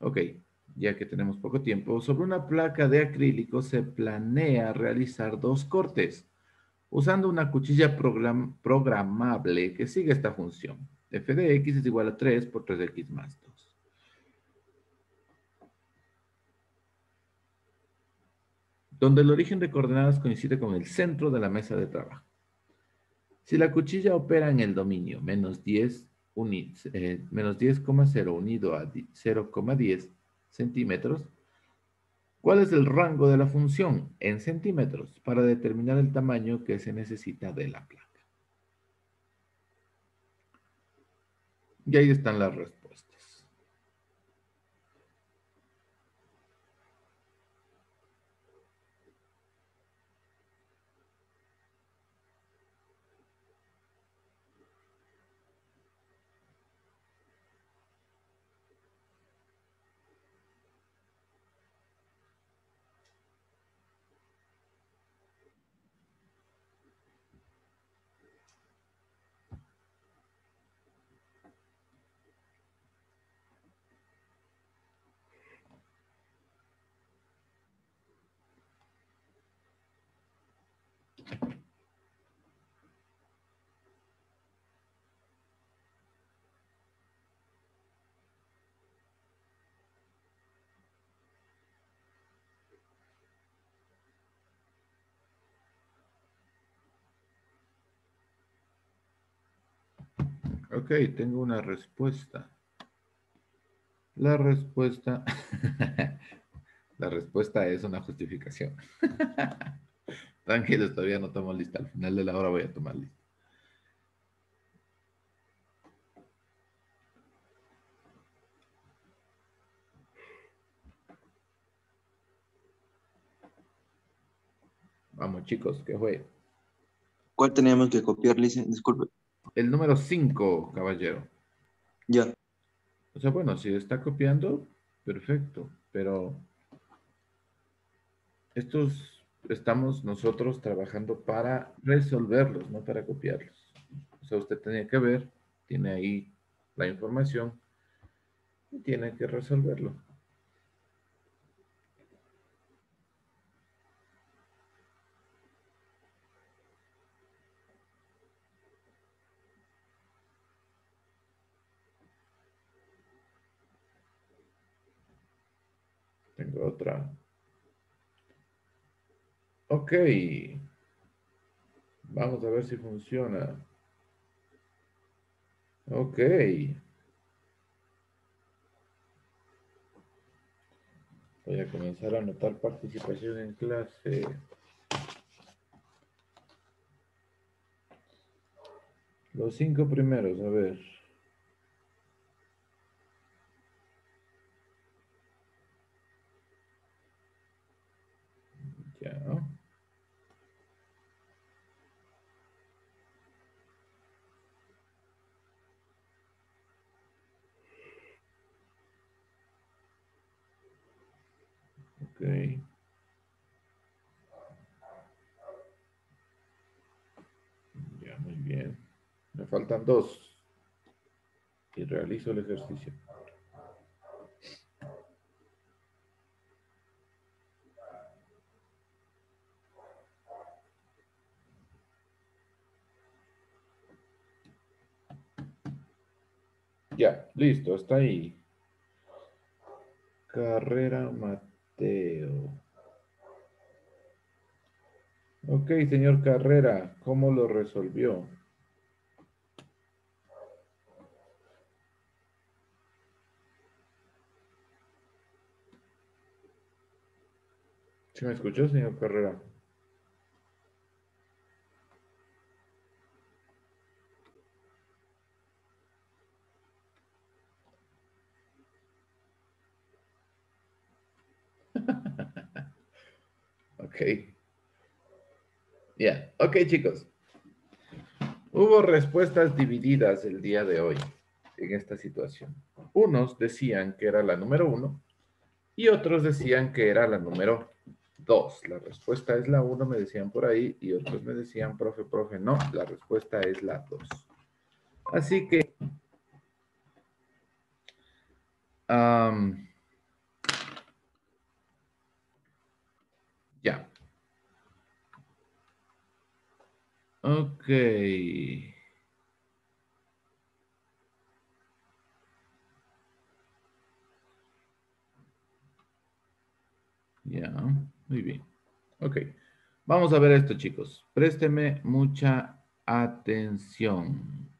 Ok, ya que tenemos poco tiempo, sobre una placa de acrílico se planea realizar dos cortes usando una cuchilla programable que sigue esta función. F de x es igual a 3 por 3x más 2. Donde el origen de coordenadas coincide con el centro de la mesa de trabajo. Si la cuchilla opera en el dominio menos 10,0 unido a 0,10 centímetros, ¿cuál es el rango de la función en centímetros para determinar el tamaño que se necesita de la placa? Y ahí están las respuestas. Ok, tengo una respuesta. La respuesta, la respuesta es una justificación. Tranquilos, todavía no tomo lista. Al final de la hora voy a tomar lista. Vamos, chicos, ¿qué fue? ¿Cuál teníamos que copiar, Lice? Disculpe. El número 5, caballero. Ya. O sea, bueno, si está copiando, perfecto. Pero estamos nosotros trabajando para resolverlos, no para copiarlos. O sea, usted tenía que ver, tiene ahí la información y tiene que resolverlo. Tengo otra. Ok. Vamos a ver si funciona. Ok. Voy a comenzar a anotar participación en clase. Los 5 primeros, a ver. Ya. Ok. Ya, muy bien. Me faltan 2 y realizo el ejercicio. Ya, listo, está ahí. Carrera Mateo. Ok, señor Carrera, ¿cómo lo resolvió? ¿Se me escuchó, señor Carrera? Ok. Ya, ok, chicos. Hubo respuestas divididas el día de hoy en esta situación. Unos decían que era la número 1 y otros decían que era la número 2. La respuesta es la 1, me decían por ahí, y otros me decían, profe, no, la respuesta es la 2. Así que, Ok. Ya, muy bien. Ok. Vamos a ver esto, chicos. Présteme mucha atención.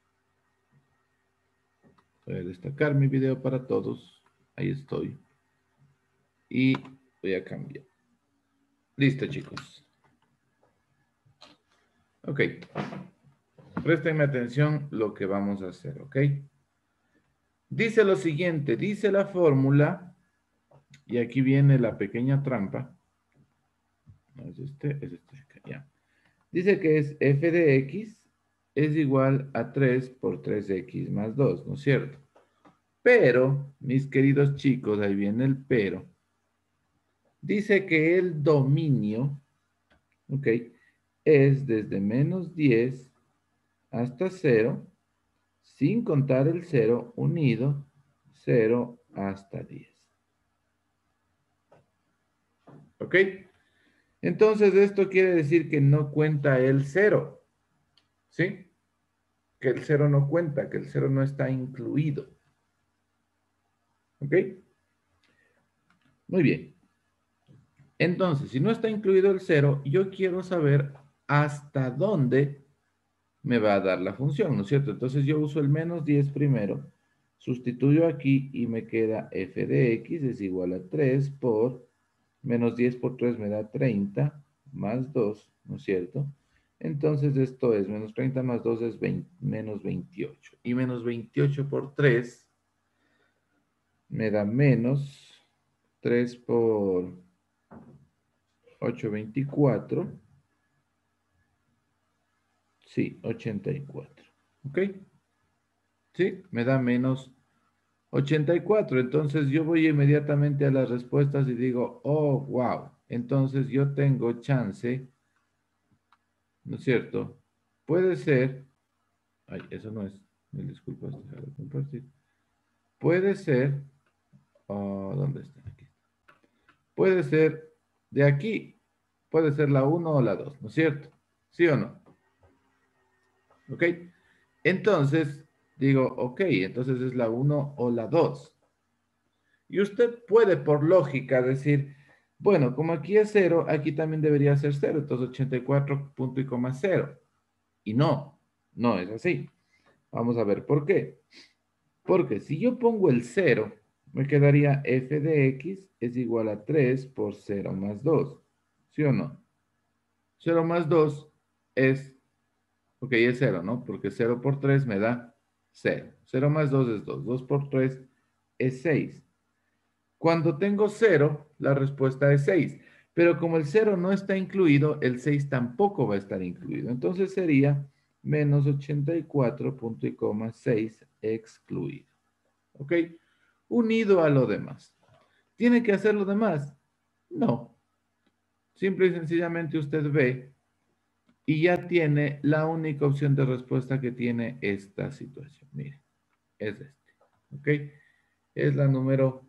Voy a destacar mi video para todos. Ahí estoy. Y voy a cambiar. Listo, chicos. Ok. Préstenme atención lo que vamos a hacer, ¿ok? Dice lo siguiente, dice la fórmula, y aquí viene la pequeña trampa. No es este, es este, ya. Dice que es f de x es igual a 3 por 3x más 2, ¿no es cierto? Pero, mis queridos chicos, ahí viene el pero. Dice que el dominio, ¿ok? Es desde menos 10 hasta 0, sin contar el 0 unido, 0 hasta 10. ¿Ok? Entonces, esto quiere decir que no cuenta el 0, ¿sí? Que el 0 no cuenta, que el 0 no está incluido. ¿Ok? Muy bien. Entonces, si no está incluido el 0, yo quiero saber hasta dónde me va a dar la función, ¿no es cierto? Entonces yo uso el menos 10 primero, sustituyo aquí y me queda f de x es igual a 3 por menos 10 por 3 me da 30 más 2, ¿no es cierto? Entonces esto es menos 30 más 2 es menos 28. Y menos 28 por 3 me da menos 3 por 8, 24. Sí, 84. ¿Ok? Sí, me da menos 84. Entonces yo voy inmediatamente a las respuestas y digo, oh, wow. Entonces yo tengo chance, ¿no es cierto? Puede ser, ay, eso no es, me disculpas, dejar de compartir. Puede ser, oh, ¿dónde está? Aquí. Puede ser de aquí, puede ser la uno o la 2, ¿no es cierto? ¿Sí o no? ¿Ok? Entonces digo, ok, entonces es la uno o la 2. Y usted puede, por lógica, decir, bueno, como aquí es cero, aquí también debería ser cero, entonces 84 punto y coma cero. Y no, no es así. Vamos a ver por qué. Porque si yo pongo el cero, me quedaría f de x es igual a 3 por cero más 2. ¿Sí o no? Cero más 2 es, ok, es cero, ¿no? Porque cero por 3 me da cero. Cero más 2 es 2. 2 por 3 es 6. Cuando tengo cero, la respuesta es 6. Pero como el cero no está incluido, el 6 tampoco va a estar incluido. Entonces sería menos 84 punto y coma 6 excluido. ¿Ok? Unido a lo demás. ¿Tiene que hacer lo demás? No. Simple y sencillamente usted ve y ya tiene la única opción de respuesta que tiene esta situación. Mire, es este. ¿Ok? Es la número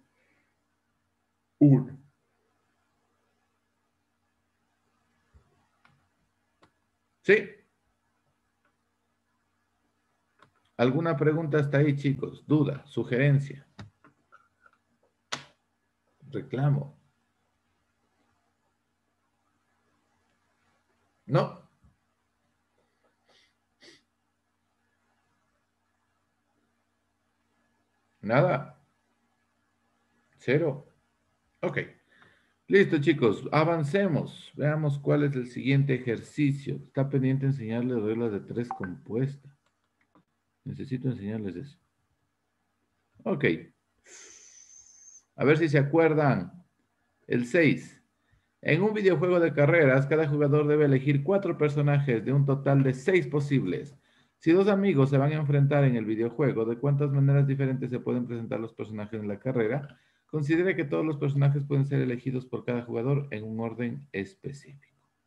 1. ¿Sí? ¿Alguna pregunta hasta ahí, chicos? ¿Duda? ¿Sugerencia? ¿Reclamo? ¿No? ¿Nada? ¿Cero? Ok. Listo, chicos. Avancemos. Veamos cuál es el siguiente ejercicio. Está pendiente enseñarles reglas de tres compuestas. Necesito enseñarles eso. Ok. A ver si se acuerdan. El 6. En un videojuego de carreras, cada jugador debe elegir 4 personajes de un total de 6 posibles. Si dos amigos se van a enfrentar en el videojuego, ¿de cuántas maneras diferentes se pueden presentar los personajes en la carrera? Considere que todos los personajes pueden ser elegidos por cada jugador en un orden específico.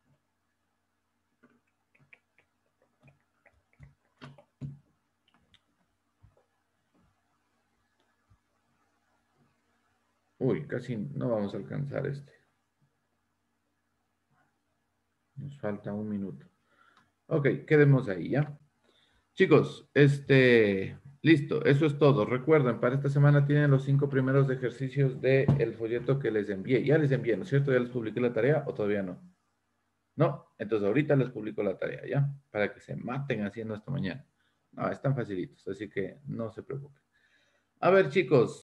Uy, casi no vamos a alcanzar este. Nos falta un minuto. Ok, quedemos ahí, ¿ya? Chicos, listo, eso es todo. Recuerden, para esta semana tienen los 5 primeros ejercicios del folleto que les envié. Ya les envié, ¿no es cierto? ¿Ya les publiqué la tarea o todavía no? No, entonces ahorita les publico la tarea, ¿ya? Para que se maten haciendo esto mañana. No, están facilitos, así que no se preocupen. A ver, chicos.